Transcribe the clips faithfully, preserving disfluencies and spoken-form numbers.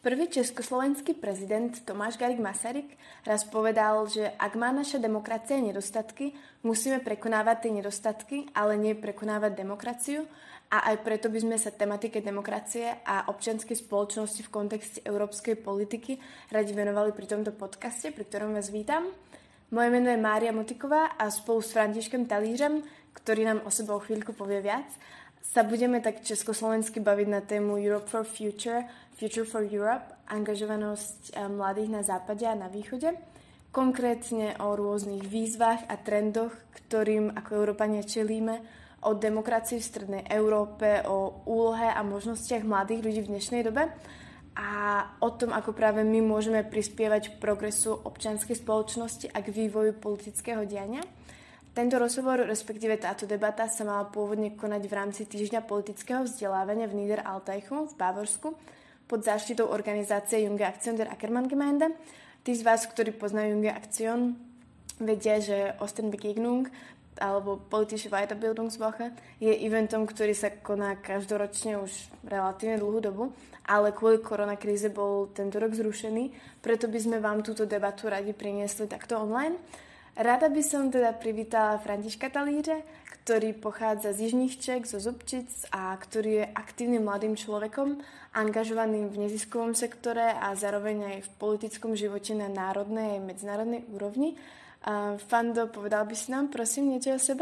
Prvý československý prezident Tomáš Garrigue Masaryk raz povedal, že ak má naša demokracia nedostatky, musíme prekonávať tie nedostatky, ale nie prekonávať demokraciu. A aj preto by sme sa tematike demokracie a občianskej spoločnosti v kontexte európskej politiky radi venovali pri tomto podcaste, pri ktorom vás vítam. Moje meno je Mária Motiková a spolu s Františkom Talířem, ktorý nám o sebe o chvíľku povie viac, sa budeme tak československy baviť na tému Europe for Future, Future for Europe, angažovanosť mladých na západe a na východe, konkrétne o rôznych výzvach a trendoch, ktorým ako Európania čelíme, o demokracii v strednej Európe, o úlohe a možnostiach mladých ľudí v dnešnej dobe a o tom, ako práve my môžeme prispievať k progresu občianskej spoločnosti a k vývoju politického diania. Tento rozhovor, respektíve táto debata sa mala pôvodne konať v rámci týždňa politického vzdelávania v Niederaltaichu v Bavorsku pod záštitou organizácie Junge Aktion der Ackermann-Gemeinde. Tí z vás, ktorí poznajú Junge Aktion, vedia, že Ostenbegegnung alebo Politische Weiterbildungswoche je eventom, ktorý sa koná každoročne už relatívne dlhú dobu, ale kvôli koronakríze bol tento rok zrušený, preto by sme vám túto debatu radi priniesli takto online. Rada by som teda privítala Františka Talíře, ktorý pochádza z Jižných Čech, zo Zubčic a ktorý je aktívnym mladým človekom, angažovaným v neziskovom sektore a zároveň aj v politickom živote na národnej a medzinárodnej úrovni. Uh, Fando, povedal by si nám prosím niečo o sebe?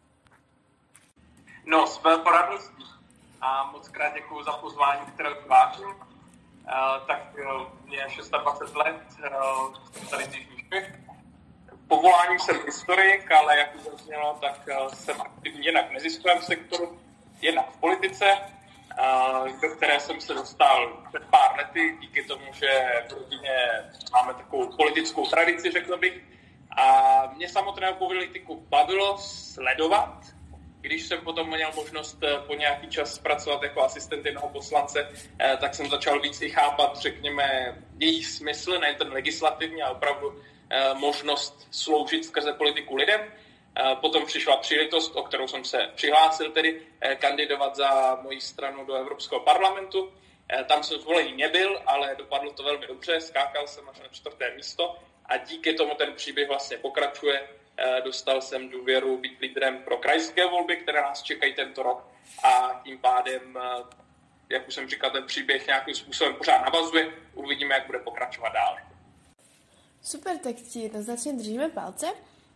No, s poradností a moc krát děkuju za pozvání, které vážím. Uh, tak uh, mě je dvacet šest let, uh, jsem tady z Jižních Čech. Povoláním jsem historik, ale jak už zaznělo, tak jsem aktivní jednak v neziskovém sektoru, jednak v politice, do které jsem se dostal před pár lety, díky tomu, že v rodině máme takovou politickou tradici, řekl bych. A mě samotného politiku bavilo sledovat, když jsem potom měl možnost po nějaký čas pracovat jako asistent jednoho poslance, tak jsem začal víc i chápat, řekněme, její smysl, nejen ten legislativní, ale opravdu možnost sloužit skrze politiku lidem. Potom přišla příležitost, o kterou jsem se přihlásil, tedy kandidovat za moji stranu do Evropského parlamentu. Tam jsem zvolený nebyl, ale dopadlo to velmi dobře, skákal jsem až na čtvrté místo a díky tomu ten příběh vlastně pokračuje. Dostal jsem důvěru být lídrem pro krajské volby, které nás čekají tento rok a tím pádem, jak už jsem říkal, ten příběh nějakým způsobem pořád navazuje. Uvidíme, jak bude pokračovat dále. Super, tak ti jednoznačne držíme palce.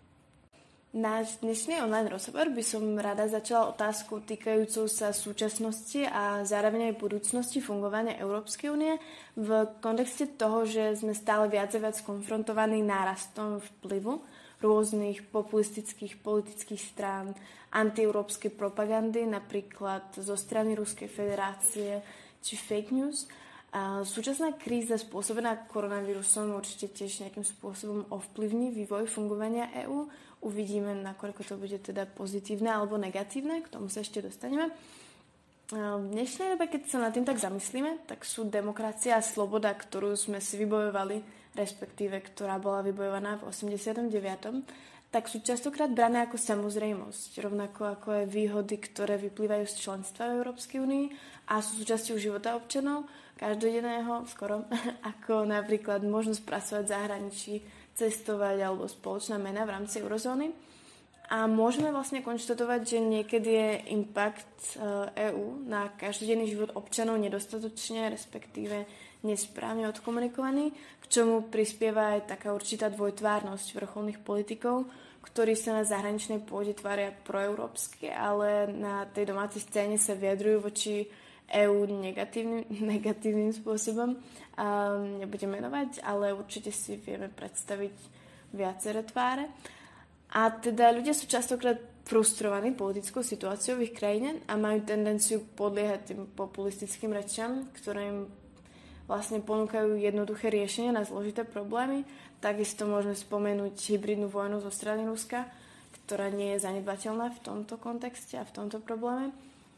Náš dnešný online rozhovor by som rada začala otázku týkajúcou sa súčasnosti a zároveň aj budúcnosti fungovania Európskej únie v kontexte toho, že sme stále viac a viac konfrontovaní nárastom vplyvu rôznych populistických politických strán, antieurópskej propagandy, napríklad zo strany Ruskej federácie či fake news. A súčasná kríza spôsobená koronavírusom určite tiež nejakým spôsobom ovplyvní vývoj fungovania EÚ. Uvidíme, nakoľko to bude teda pozitívne alebo negatívne, k tomu sa ešte dostaneme. V dnešnej dobe, keď sa nad tým tak zamyslíme, tak sú demokracia a sloboda, ktorú sme si vybojovali, respektíve ktorá bola vybojovaná v osemdesiatom deviatom tak sú častokrát brané ako samozrejmosť, rovnako ako aj výhody, ktoré vyplývajú z členstva v Európskej únii a sú súčasťou života občanov, každodenného skoro, ako napríklad možnosť pracovať v zahraničí, cestovať alebo spoločná mena v rámci eurozóny. A môžeme vlastne konštatovať, že niekedy je impact EÚ na každodenný život občanov nedostatočne, respektíve nesprávne odkomunikovaný, k čomu prispieva aj taká určitá dvojtvárnosť vrcholných politikov, ktorí sa na zahraničnej pôde tvária proeurópsky, ale na tej domácej scéne sa vyjadrujú voči EÚ negatívnym, negatívnym spôsobom. Um, nebudem menovať, ale určite si vieme predstaviť viaceré tváre. A teda ľudia sú častokrát frustrovaní politickou situáciou v ich krajine a majú tendenciu podliehať tým populistickým rečiam, ktoré im vlastne ponúkajú jednoduché riešenia na zložité problémy. Takisto môžeme spomenúť hybridnú vojnu zo strany Ruska, ktorá nie je zanedbateľná v tomto kontexte a v tomto probléme.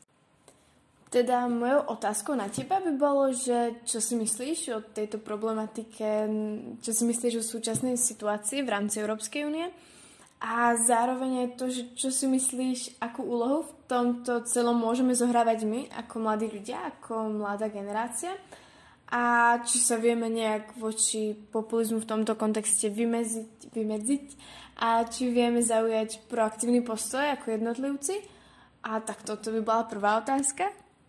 Teda mojou otázkou na teba by bolo, že čo si myslíš o tejto problematike, čo si myslíš o súčasnej situácii v rámci Európskej únie a zároveň aj to, že čo si myslíš, akú úlohu v tomto celom môžeme zohrávať my ako mladí ľudia, ako mladá generácia a či sa vieme nejak voči populizmu v tomto kontexte vymeziť, vymedziť a či vieme zaujať proaktívny postoj ako jednotlivci. A tak toto by byla prvá otázka.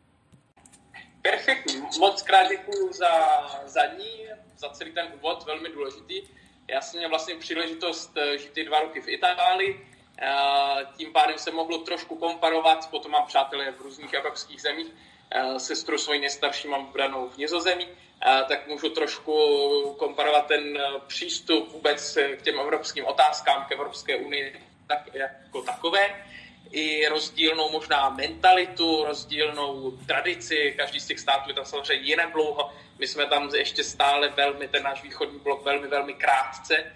Perfektní. Moc krát děkuju za, za ní, za celý ten úvod, velmi důležitý. Já jsem měl vlastně příležitost žít ty dva roky v Itálii, tím pádem se mohlo trošku komparovat, potom mám přátelé v různých evropských zemích, sestru svoji nejstarší mám vybranou v Nizozemí, tak můžu trošku komparovat ten přístup vůbec k těm evropským otázkám, k Evropské unii tak, jako takové. I rozdílnou možná mentalitu, rozdílnou tradici, každý z těch států je tam samozřejmě jinak dlouho. My jsme tam ještě stále velmi, ten náš východní blok velmi, velmi krátce.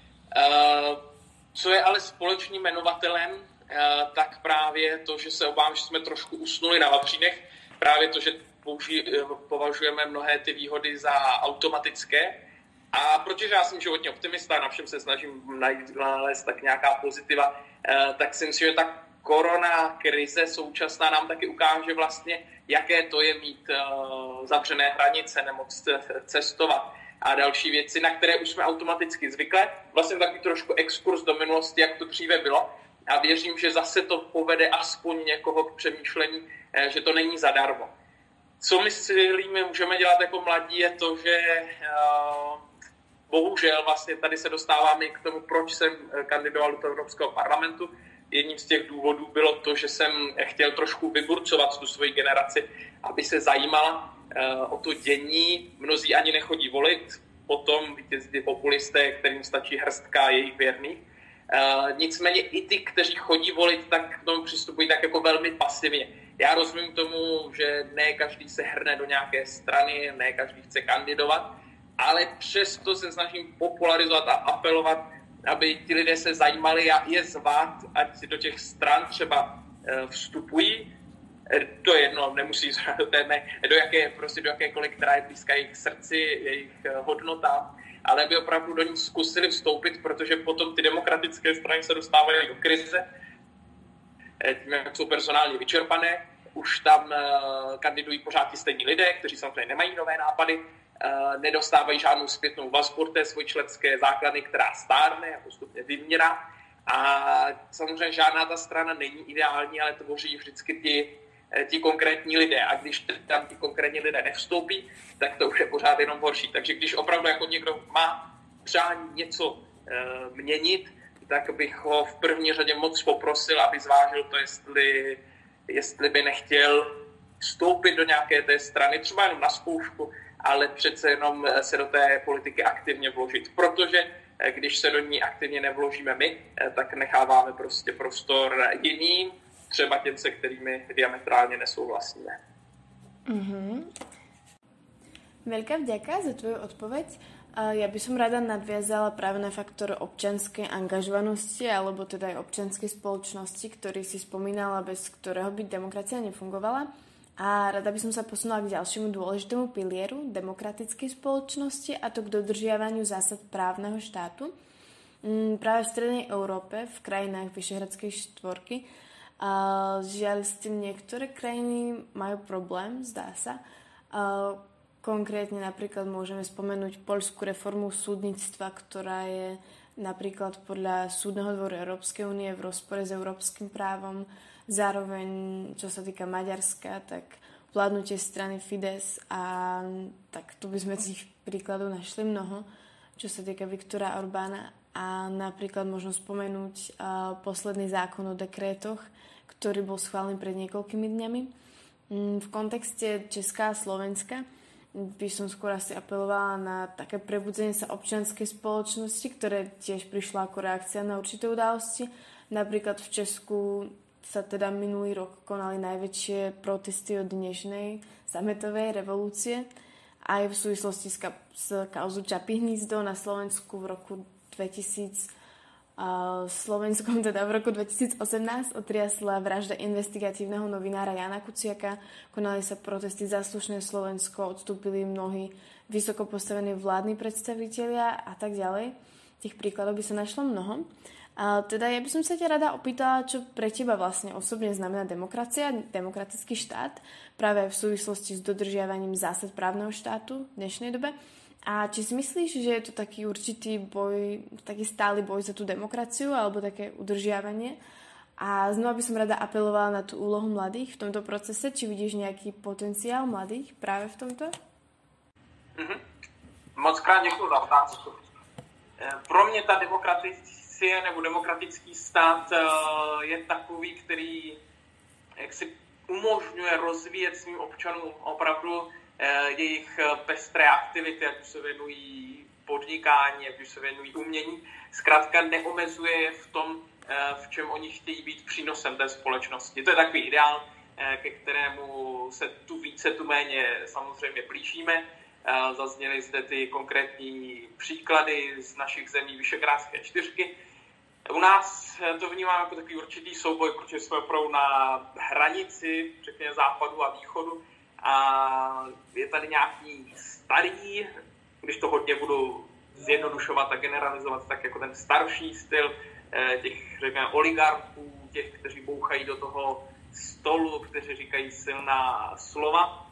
Co je ale společným jmenovatelem, tak právě to, že se obávám, že jsme trošku usnuli na vavřínech, právě to, že použi- považujeme mnohé ty výhody za automatické. A protože já jsem životně optimista, na všem se snažím najít, nalézt tak nějaká pozitiva, tak si myslím, že ta korona krize současná nám taky ukáže vlastně, jaké to je mít zavřené hranice, nemoc cestovat a další věci, na které už jsme automaticky zvykli. Vlastně takový trošku exkurs do minulosti, jak to dříve bylo. A věřím, že zase to povede aspoň někoho k přemýšlení, že to není zadarmo. Co my si můžeme dělat jako mladí, je to, že uh, bohužel vlastně tady se dostáváme k tomu, proč jsem kandidoval do Evropského parlamentu. Jedním z těch důvodů bylo to, že jsem chtěl trošku vyburcovat tu svoji generaci, aby se zajímala uh, o to dění. Mnozí ani nechodí volit, potom vítězí populisté, kterým stačí hrstka jejich věrných. Uh, nicméně i ty, kteří chodí volit, tak k tomu přistupují tak jako velmi pasivně. Já rozumím tomu, že ne každý se hrne do nějaké strany, ne každý chce kandidovat, ale přesto se snažím popularizovat a apelovat, aby ti lidé se zajímali a je zvát, ať do těch stran třeba uh, vstupují. To je jedno, nemusí ne, do, jaké, prostě do jakékoliv, která je blízká jejich srdci, jejich hodnotám, ale aby opravdu do ní zkusili vstoupit, protože potom ty demokratické strany se dostávají do krize, tím, jak jsou personálně vyčerpané, už tam uh, kandidují pořád ti stejní lidé, kteří samozřejmě nemají nové nápady, uh, nedostávají žádnou zpětnou vazbu té svojí členské základny, která stárne a postupně vymírá. A samozřejmě žádná ta strana není ideální, ale tvoří vždycky ti, ti konkrétní lidé. A když tam ti konkrétní lidé nevstoupí, tak to už je pořád jenom horší. Takže když opravdu jako někdo má přání něco uh, měnit, tak bych ho v první řadě moc poprosil, aby zvážil to, jestli, jestli by nechtěl vstoupit do nějaké té strany, třeba jenom na zkoušku, ale přece jenom se do té politiky aktivně vložit. Protože když se do ní aktivně nevložíme my, tak necháváme prostě prostor jiným, třeba těm, se kterými diametrálně nesouhlasíme. Mm-hmm. Veľká vďaka za tvoju odpoveď. Ja by som rada nadviazala práve na faktor občianskej angažovanosti alebo teda aj občianskej spoločnosti, ktorý si spomínala, bez ktorého by demokracia nefungovala. A rada by som sa posunula k ďalšiemu dôležitému pilieru demokratickej spoločnosti, a to k dodržiavaniu zásad právneho štátu. Práve v strednej Európe, v krajinách Vyšehradskej štvorky, žiaľ s tým niektoré krajiny majú problém, zdá sa. Konkrétne napríklad môžeme spomenúť poľskú reformu súdnictva, ktorá je napríklad podľa Súdneho dvoru Európskej únie v rozpore s európskym právom. Zároveň, čo sa týka Maďarska, tak vládnutie strany Fidesz, a tak tu by sme tých príkladov našli mnoho, čo sa týka Viktora Orbána. A napríklad možno spomenúť uh, posledný zákon o dekrétoch, ktorý bol schválený pred niekoľkými dňami. Mm, v kontexte Česká a Slovenska by som skôr asi apelovala na také prebudzenie sa občianskej spoločnosti, ktoré tiež prišlo ako reakcia na určité udalosti. Napríklad v Česku sa teda minulý rok konali najväčšie protesty od dnešnej sametovej revolúcie. Aj v súvislosti s, ka- s kauzu Čapí hnízdo na Slovensku v roku dvetisíc, uh, Slovenskom teda v roku dvetisícosemnásť otriasla vražda investigatívneho novinára Jana Kuciaka. Konali sa protesty za slušné Slovensko, odstúpili mnohí vysoko postavení vládni predstavitelia a tak ďalej. Tých príkladov by sa našlo mnoho. A teda ja by som sa ťa rada opýtala, čo pre teba vlastne osobne znamená demokracia, demokratický štát, práve v súvislosti s dodržiavaním zásad právneho štátu v dnešnej dobe. A či si myslíš, že je to taký určitý boj, taký stály boj za tú demokraciu alebo také udržiavanie? A znova by som rada apelovala na tú úlohu mladých v tomto procese. Či vidíš nejaký potenciál mladých práve v tomto? Mm-hmm. Moc krát děkuji za otázku. Pro mě ta demokracie nebo demokratický stát je takový, který jak si umožňuje rozvíjet svým občanům opravdu jejich pestré aktivity, ať už se věnují podnikání, ať už se věnují umění. Zkrátka neomezuje je v tom, v čem oni chtějí být přínosem té společnosti. To je takový ideál, ke kterému se tu více, tu méně samozřejmě blížíme. Zazněly zde ty konkrétní příklady z našich zemí Visegrádské čtyřky. U nás to vnímáme jako takový určitý souboj, protože jsme opravdu na hranici, řekněme, západu a východu. A je tady nějaký starý, když to hodně budu zjednodušovat a generalizovat, tak jako ten starší styl těch, řekněme, oligarchů, těch, kteří bouchají do toho stolu, kteří říkají silná slova,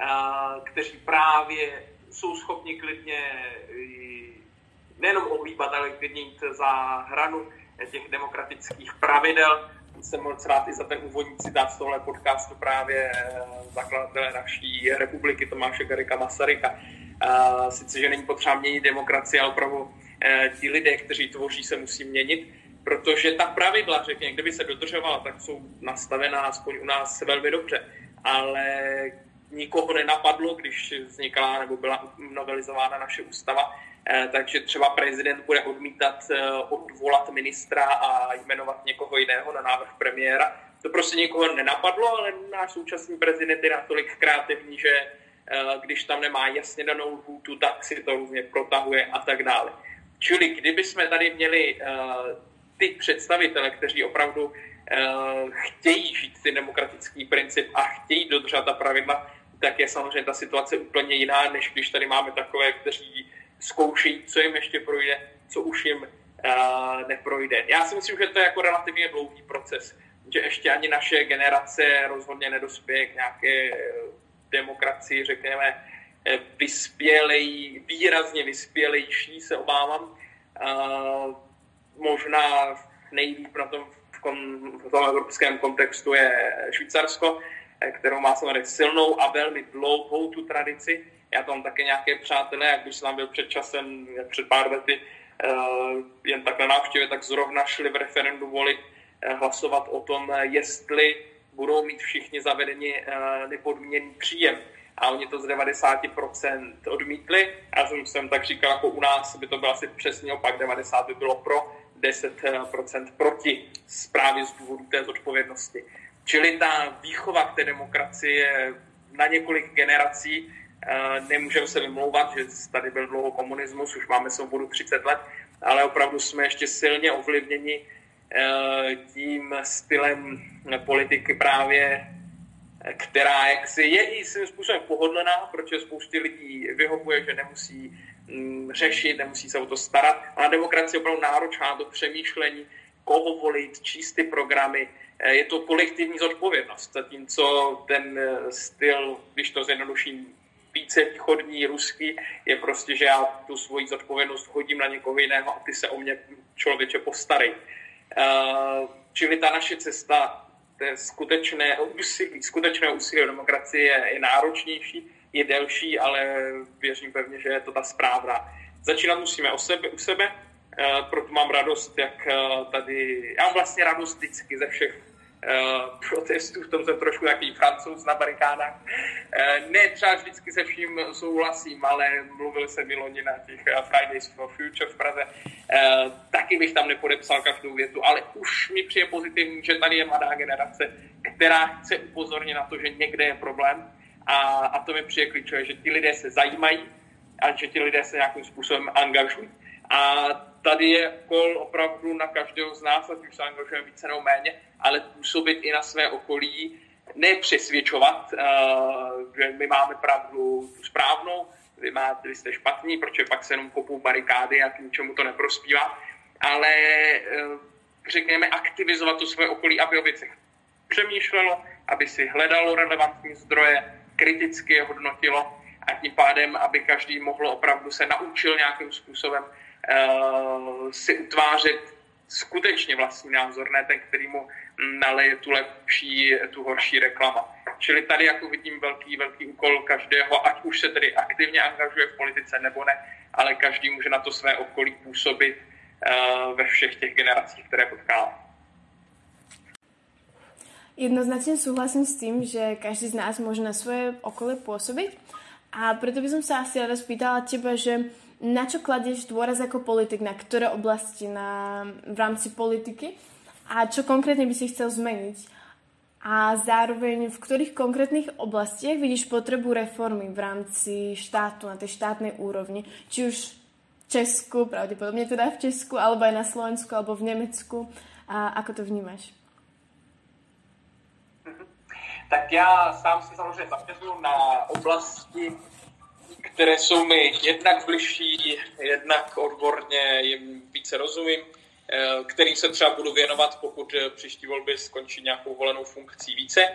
kteří právě jsou schopni klidně nejenom ohýbat, ale klidně jít za hranu těch demokratických pravidel. Jsem moc rád i za ten úvodní citát z tohle podcastu právě zakladatele naší republiky Tomáše Garrigua Masaryka. Sice, že není potřeba měnit demokracii, ale opravdu ti lidé, kteří tvoří, se musí měnit, protože ta pravidla, řekněme, kdyby se dodržovala, tak jsou nastavená aspoň u nás velmi dobře, ale nikoho nenapadlo, když vznikala nebo byla novelizována naše ústava, takže třeba prezident bude odmítat odvolat ministra a jmenovat někoho jiného na návrh premiéra. To prostě nikoho nenapadlo, ale náš současný prezident je natolik kreativní, že když tam nemá jasně danou lhůtu, tak si to různě protahuje a tak dále. Čili kdyby jsme tady měli ty představitele, kteří opravdu chtějí žít ten demokratický princip a chtějí dodržet ta pravidla, tak je samozřejmě ta situace úplně jiná, než když tady máme takové, kteří zkouší, co jim ještě projde, co už jim uh, neprojde. Já si myslím, že to je jako relativně dlouhý proces, že ještě ani naše generace rozhodně nedospěje k nějaké demokracii, řekněme, vyspělej, výrazně vyspělejší, se obávám. Uh, možná nejlíp na tom v, kom, v tom evropském kontextu je Švýcarsko, kterou má samozřejmě silnou a velmi dlouhou tu tradici. Já tam také nějaké přátelé, jak když jsem tam byl před časem, před pár lety, jen takhle návštěvě, tak zrovna šli v referendu volit, hlasovat o tom, jestli budou mít všichni zavedeni nepodmíněný příjem. A oni to z devadesát procent odmítli. Já jsem, jsem tak říkal, jako u nás by to byl asi přesný opak, devadesát procent by bylo pro, deset procent proti, právě z důvodu té zodpovědnosti. Čili ta výchova k té demokracii je na několik generací. Nemůžeme se vymlouvat, že tady byl dlouho komunismus, už máme svobodu třicet let, ale opravdu jsme ještě silně ovlivněni tím stylem politiky právě, která jaksi je i svým způsobem pohodlná, protože spoustě lidí vyhovuje, že nemusí řešit, nemusí se o to starat. A demokracie je opravdu náročná do přemýšlení, koho volit, číst ty programy. Je to kolektivní zodpovědnost, zatímco ten styl, když to zjednoduším, více východní, ruský, je prostě, že já tu svoji zodpovědnost hodím na někoho jiného a ty se o mě, člověče, postarej. Čili ta naše cesta, skutečné úsilí, skutečné úsilí o demokracii je, je náročnější, je delší, ale věřím pevně, že je to ta správná. Začínat musíme o sebe, u sebe, proto mám radost, jak tady, já mám vlastně radost vždycky ze všech Uh, protestů, v tom jsem trošku takový Francouz na barikádách. Uh, ne třeba vždycky se vším souhlasím, ale mluvil jsem i loni na těch uh, Fridays for Future v Praze. Uh, taky bych tam nepodepsal každou větu, ale už mi přijde pozitivní, že tady je mladá generace, která chce upozornit na to, že někde je problém a, a to mi přijde klíčové, že ti lidé se zajímají a že ti lidé se nějakým způsobem angažují. A tady je kol opravdu na každého z nás, ať už se angažujeme více nebo méně, ale působit i na své okolí, nepřesvědčovat, že my máme pravdu tu správnou, vy, máte, vy jste špatní, protože pak se jenom kopou barikády a k ničemu to neprospívá, ale řekněme, aktivizovat to svoje okolí, aby o věcech přemýšlelo, aby si hledalo relevantní zdroje, kriticky je hodnotilo a tím pádem, aby každý mohl opravdu se naučil nějakým způsobem uh, si utvářet skutečně vlastní názor, ne ten, který mu naleje tu lepší, tu horší reklama. Čili tady jako vidím velký, velký úkol každého, ať už se tedy aktivně angažuje v politice nebo ne, ale každý může na to své okolí působit uh, ve všech těch generacích, které potkává. Jednoznačne súhlasím s tým, že každý z nás môže na svoje okolie pôsobiť a preto by som sa asi rada spýtala teba, že na čo kladieš dôraz ako politik, na ktoré oblasti na, v rámci politiky a čo konkrétne by si chcel zmeniť a zároveň v ktorých konkrétnych oblastiach vidíš potrebu reformy v rámci štátu na tej štátnej úrovni, či už v Česku, pravdepodobne teda v Česku, alebo aj na Slovensku, alebo v Nemecku. A ako to vnímaš? Tak já sám se samozřejmě zaměřuju na oblasti, které jsou mi jednak bližší, jednak odborně jim více rozumím, kterým se třeba budu věnovat, pokud příští volby skončí nějakou volenou funkcí více.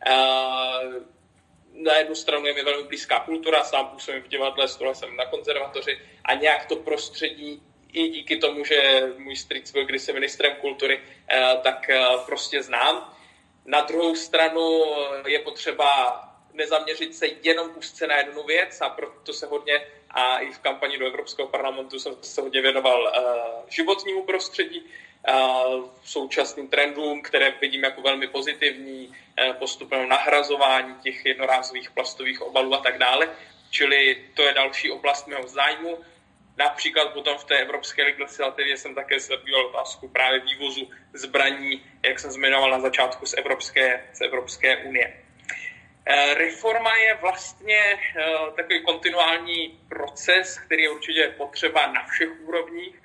Na jednu stranu je mi velmi blízká kultura, sám působím v divadle, studoval jsem na konzervatoři a nějak to prostředí i díky tomu, že můj strýc byl kdysi ministrem kultury, tak prostě znám. Na druhou stranu je potřeba nezaměřit se jenom úzce na jednu věc a proto se hodně, a i v kampani do Evropského parlamentu jsem se hodně věnoval uh, životnímu prostředí, uh, současným trendům, které vidím jako velmi pozitivní, uh, postupnému nahrazování těch jednorázových plastových obalů a tak dále. Čili to je další oblast mého zájmu. Například potom v té evropské legislativě jsem také zabýval otázku právě vývozu zbraní, jak jsem zmiňoval na začátku z Evropské, z Evropské unie. Reforma je vlastně takový kontinuální proces, který je určitě potřeba na všech úrovních.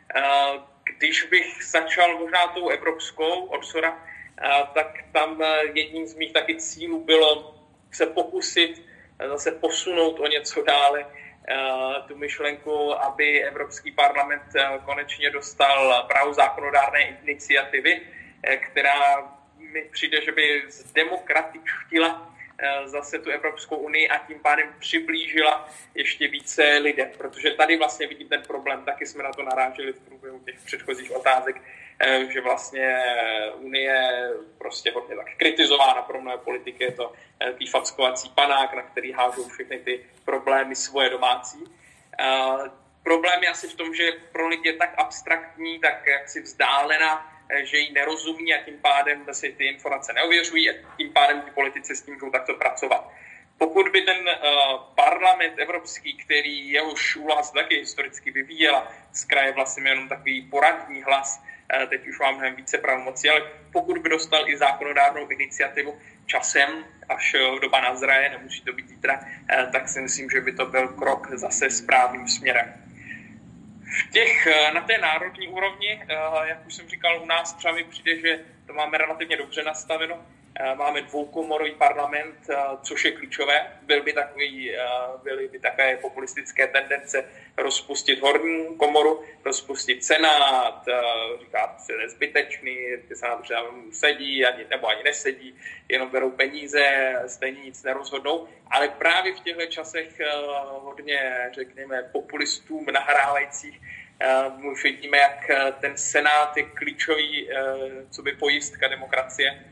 Když bych začal možná tou evropskou od zhora, tak tam jedním z mých taky cílů bylo se pokusit zase posunout o něco dále tu myšlenku, aby Evropský parlament konečně dostal právo zákonodárné iniciativy, která mi přijde, že by zdemokratičtila zase tu Evropskou unii a tím pádem přiblížila ještě více lidem, protože tady vlastně vidím ten problém, taky jsme na to naráželi v průběhu těch předchozích otázek, že vlastně Unie prostě hodně tak kritizována pro mnohé politiky, je to tý fackovací panák, na který hážou všechny ty problémy svoje domácí. Problém je asi v tom, že pro lidi je tak abstraktní, tak jaksi vzdálená, že jí nerozumí a tím pádem si ty informace neověřují a tím pádem ty politici s tím můžou takto pracovat. Pokud by ten uh, parlament evropský, který jehož úloha se taky historicky vyvíjela, z kraje vlastně jenom takový poradní hlas, uh, teď už mám mnohem více pravomocí, ale pokud by dostal i zákonodárnou iniciativu časem, až uh, doba nazraje, nemusí to být zítra, uh, tak si myslím, že by to byl krok zase správným směrem. V těch, na té národní úrovni, jak už jsem říkal, u nás třeba mi přijde, že to máme relativně dobře nastaveno. Máme dvoukomorový parlament, což je klíčové. Byl by takový, byly by takové populistické tendence rozpustit horní komoru, rozpustit senát, říkat, že je zbytečný, ty senát už sedí, ani, nebo ani nesedí, jenom berou peníze, stejně nic nerozhodnou. Ale právě v těchto časech hodně, řekněme, populistům nahrávajících už vidíme, jak ten senát je klíčový, co by pojistka demokracie.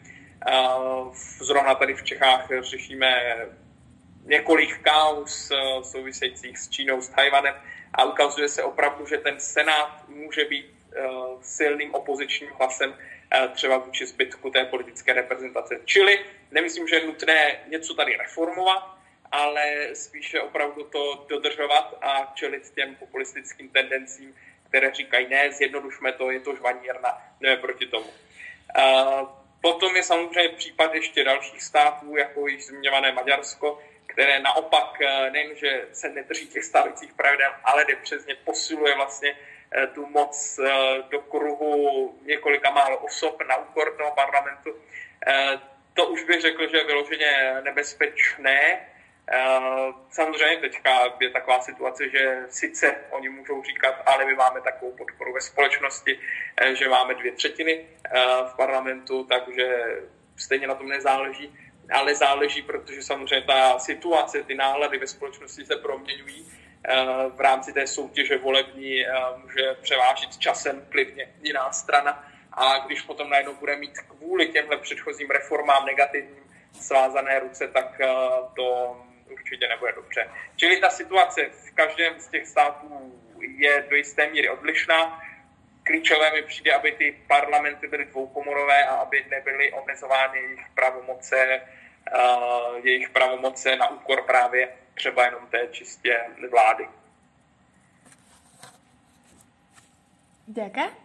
Zrovna tady v Čechách řešíme několik kauz souvisejících s Čínou, s Tajvanem a ukazuje se opravdu, že ten senát může být silným opozičním hlasem třeba vůči zbytku té politické reprezentace. Čili nemyslím, že je nutné něco tady reformovat, ale spíše opravdu to dodržovat a čelit těm populistickým tendencím, které říkají ne, zjednodušme to, je to žvanírna, jdeme proti tomu. Potom je samozřejmě případ ještě dalších států, jako již zmiňované Maďarsko, které naopak nejenže se nedrží těch stávajících pravidel, ale jde přes ně posiluje vlastně tu moc do kruhu několika málo osob na úkor toho parlamentu. To už bych řekl, že je vyloženě nebezpečné. Samozřejmě teďka je taková situace, že sice oni můžou říkat, ale my máme takovou podporu ve společnosti, že máme dvě třetiny v parlamentu, takže stejně na tom nezáleží, ale záleží, protože samozřejmě ta situace, ty nálady ve společnosti se proměňují. V rámci té soutěže volební může převážit časem klidně jiná strana a když potom najednou bude mít kvůli těmhle předchozím reformám negativním svázané ruce, tak to určitě nebude dobře. Čili ta situace v každém z těch států je do jisté míry odlišná. Klíčové mi přijde, aby ty parlamenty byly dvoukomorové a aby nebyly omezovány jejich pravomoce, uh, jejich pravomoce na úkor právě třeba jenom té čistě vlády. Ďakujem.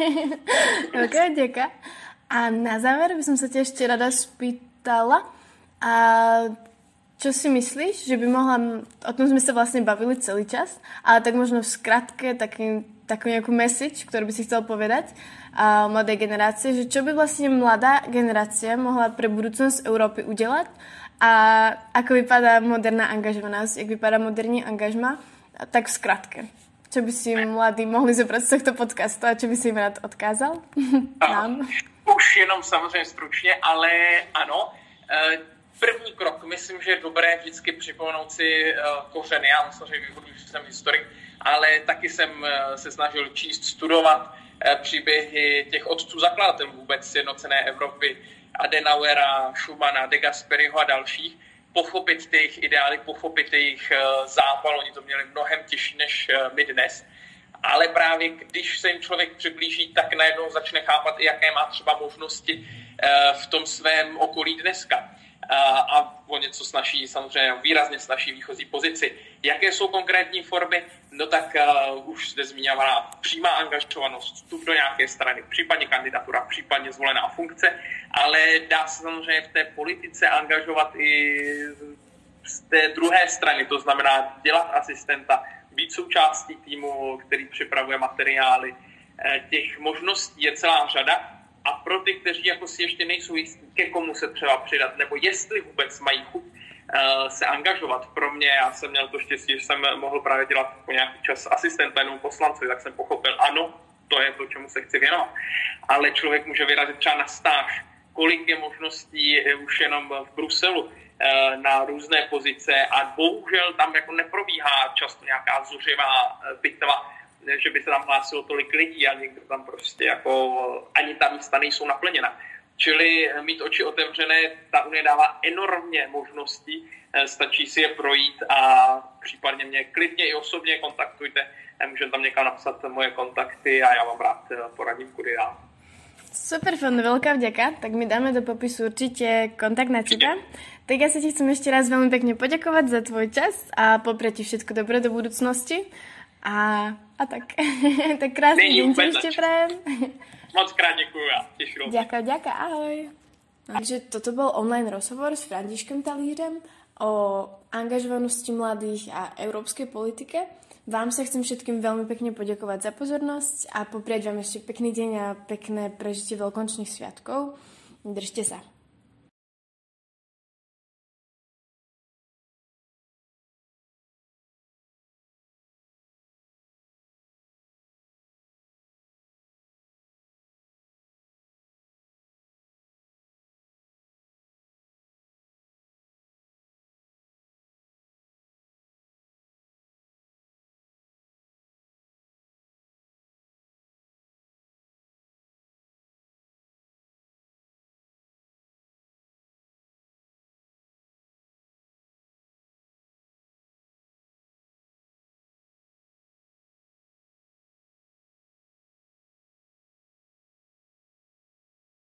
Veľká ďakujem. A na záver by som sa ťa ešte rada spýtala, a čo si myslíš, že by mohla, o tom sme sa vlastne bavili celý čas, ale tak možno v skratke taký, takú nejakú message, ktorú by si chcel povedať a mladej generácie, že čo by vlastne mladá generácia mohla pre budúcnosť Európy udelať a ako vypadá moderná angažovanosť, jak vypadá moderní angažma, tak v skratke. Čo by si mladí mohli zobrať z tohto podcastu a čo by si im rád odkázal? Nám. Už jenom samozřejmě stručně, ale ano. První krok, myslím, že je dobré vždycky připomenout si kořeny. Já samozřejmě vyvoduji, že jsem historik, ale taky jsem se snažil číst, studovat příběhy těch otců zakladatelů vůbec sjednocené Evropy, Adenauera, Schumana, de Gasperiho a dalších, pochopit ty jejich ideály, pochopit jejich zápal, oni to měli mnohem těžší než my dnes, ale právě když se jim člověk přiblíží, tak najednou začne chápat, jaké má třeba možnosti v tom svém okolí dneska. A o něco snaží, samozřejmě výrazně snaží výchozí pozici. Jaké jsou konkrétní formy? No tak uh, už zde zmiňovaná přímá angažovanost, vstup do nějaké strany, případně kandidatura, případně zvolená funkce, ale dá se samozřejmě v té politice angažovat i z té druhé strany, to znamená dělat asistenta, být součástí týmu, který připravuje materiály. Těch možností je celá řada. A pro ty, kteří jako si ještě nejsou jistí, ke komu se třeba přidat, nebo jestli vůbec mají chuť uh, se angažovat. Pro mě, já jsem měl to štěstí, že jsem mohl právě dělat po nějaký čas asistenta jenom poslanci, tak jsem pochopil, ano, to je to, čemu se chci věnovat. Ale člověk může vyrazit třeba na stáž. Kolik je možností už jenom v Bruselu uh, na různé pozice a bohužel tam jako neprobíhá často nějaká zuřivá bitva, že by se tam hlásilo tolik lidí a někdo tam prostě jako ani ta místa nejsou naplněna. Čili mít oči otevřené, ta unie dává enormně možností, stačí si je projít a případně mě klidně i osobně kontaktujte, můžete tam někam napsat moje kontakty a já vám rád poradím, kudy dál. Super, Fond, veľká vďaka. Tak my dáme do popisu určite kontakt na teba. Tak ja sa ti chcem ešte raz veľmi pekne poďakovať za tvoj čas a poprieť ti všetko dobré do budúcnosti. A, a tak. Tak krásny deň ti ešte prajem. Moc krát děkuju a těším. Ďakujem, ďakujem, ahoj. Takže toto bol online rozhovor s Františkom Talířem o angažovanosti mladých a európskej politike. Vám sa chcem všetkým veľmi pekne poďakovať za pozornosť a popriať vám ešte pekný deň a pekné prežitie veľkonočných sviatkov. Držte sa.